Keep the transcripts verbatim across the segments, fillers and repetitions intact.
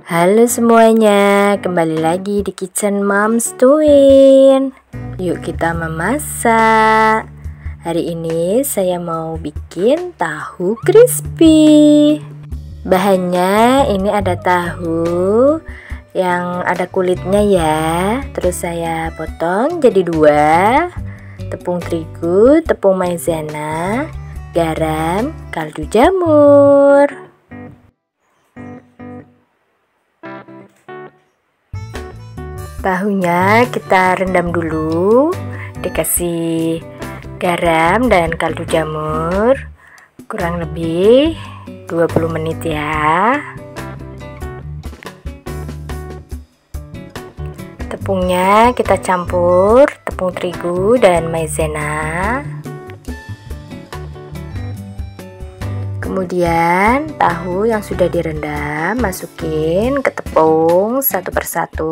Halo semuanya, kembali lagi di Kitchen Moms Twin. Yuk kita memasak. Hari ini saya mau bikin tahu crispy. Bahannya ini ada tahu yang ada kulitnya ya. Terus saya potong jadi dua. Tepung terigu, tepung maizena, garam, kaldu jamur. Tahunya kita rendam dulu, dikasih garam dan kaldu jamur kurang lebih dua puluh menit ya. Tepungnya kita campur tepung terigu dan maizena. Kemudian tahu yang sudah direndam masukin ke tepung satu persatu.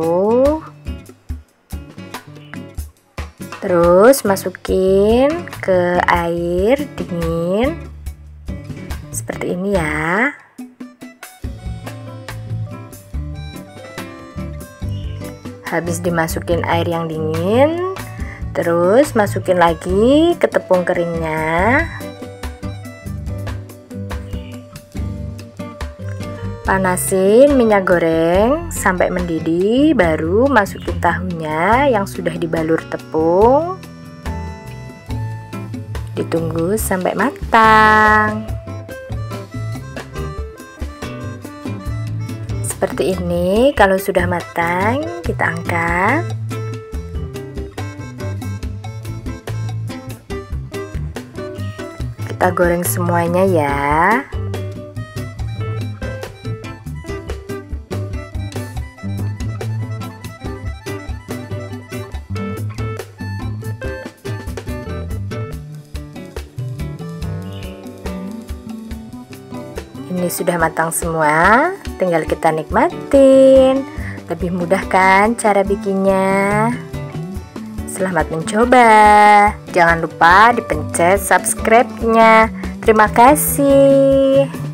Terus masukin ke air dingin seperti ini ya. Habis dimasukin air yang dingin, terus masukin lagi ke tepung keringnya. Panasin minyak goreng sampai mendidih, baru masukin tahunya yang sudah dibalur tepung. Ditunggu sampai matang. Seperti ini. Kalau sudah matang, kita angkat. Kita goreng semuanya ya. Ini sudah matang semua, tinggal kita nikmatin. Lebih mudah kan cara bikinnya? Selamat mencoba. Jangan lupa dipencet subscribe-nya. Terima kasih.